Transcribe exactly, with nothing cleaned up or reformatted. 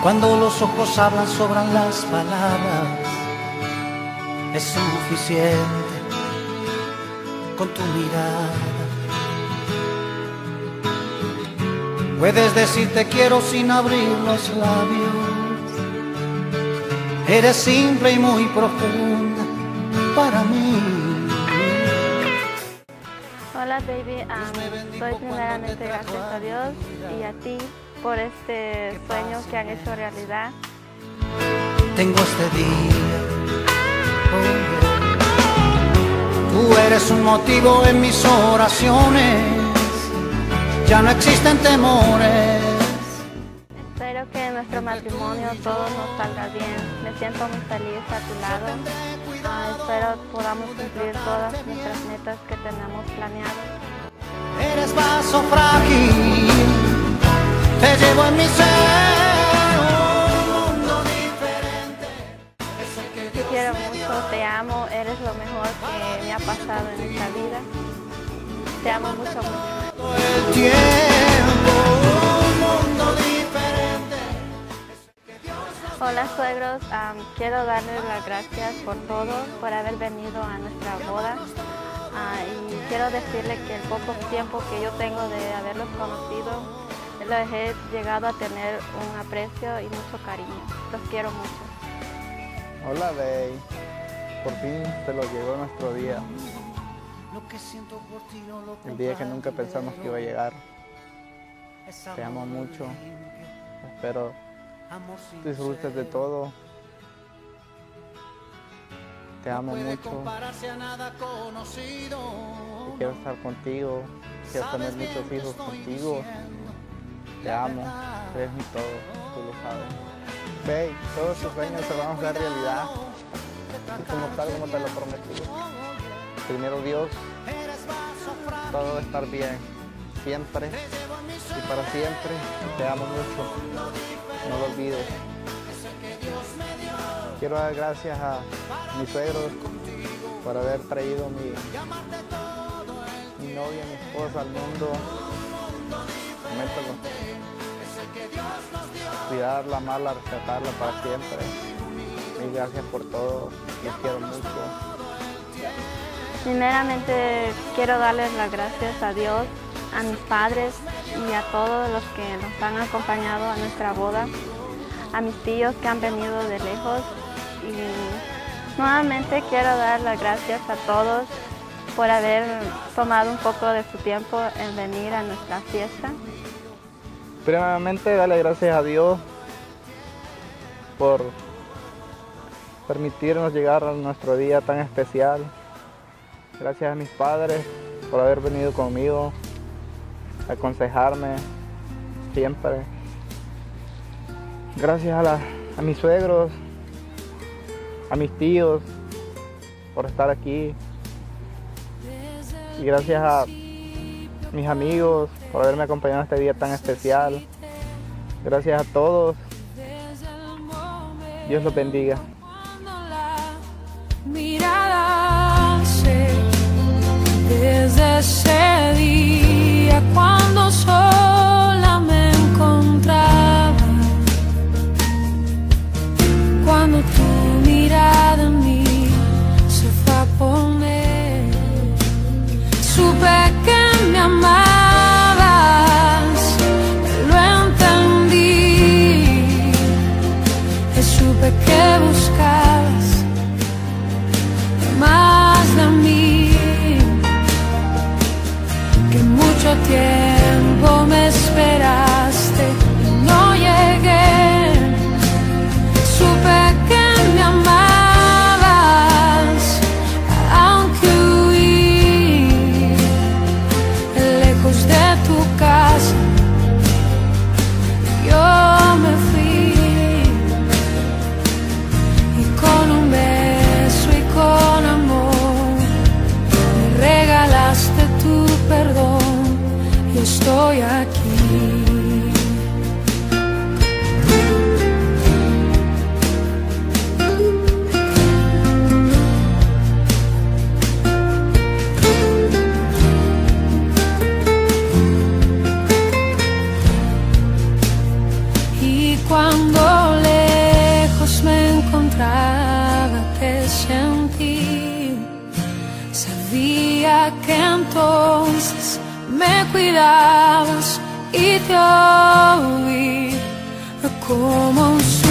Cuando los ojos hablan sobran las palabras, es suficiente con tu mirada. Puedes decir te quiero sin abrir los labios, eres simple y muy profunda para mí. Hola baby, um, doy primeramente gracias a Dios y a ti por este sueño que han hecho realidad. Tengo este día, oh, tú eres un motivo en mis oraciones, ya no existen temores. Espero que en nuestro matrimonio todo nos salga bien, me siento muy feliz a tu lado. Uh, espero podamos cumplir todas nuestras metas que tenemos planeadas. Eres vaso frágil, te llevo en mi ser, un mundo diferente. Te quiero mucho, te amo, eres lo mejor que me ha pasado en esta vida. Te amo mucho, mucho. El tiempo, un mundo diferente. Hola suegros, um, quiero darles las gracias por todo, por haber venido a nuestra boda. Uh, y quiero decirles que el poco tiempo que yo tengo de haberlos conocido, les he llegado a tener un aprecio y mucho cariño. Los quiero mucho. Hola Bey, por fin se lo llegó nuestro día. El día que nunca pensamos que iba a llegar. Te amo mucho, espero disfrutes de todo. Te amo mucho. Y quiero estar contigo, quiero tener muchos hijos contigo. Te amo, eres mi todo, tú lo sabes. Bey, todos tus sueños se van a hacer realidad. Y como tal, como te lo prometí. Primero Dios, todo va a estar bien, siempre y para siempre. Te amo mucho, no lo olvides. Quiero dar gracias a mis suegros por haber traído mi, mi novia, mi esposa al mundo. Mételo. Cuidarla, amarla, rescatarla para siempre. Mil gracias por todo, los quiero mucho. Primeramente quiero darles las gracias a Dios, a mis padres y a todos los que nos han acompañado a nuestra boda, a mis tíos que han venido de lejos y nuevamente quiero dar las gracias a todos por haber tomado un poco de su tiempo en venir a nuestra fiesta. Primeramente darle gracias a Dios por permitirnos llegar a nuestro día tan especial. Gracias a mis padres por haber venido conmigo, a aconsejarme siempre. Gracias a, la, a mis suegros, a mis tíos por estar aquí. Y gracias a mis amigos por haberme acompañado en este día tan especial. Gracias a todos. Dios los bendiga. Desde ese día cuando sola me encontraba, cuando tu mirada en mí se fue a poner, supe que me amabas, lo entendí, y supe que buscabas más de mí. Mucho tiempo me que entonces me cuidabas y te oí como un sueño.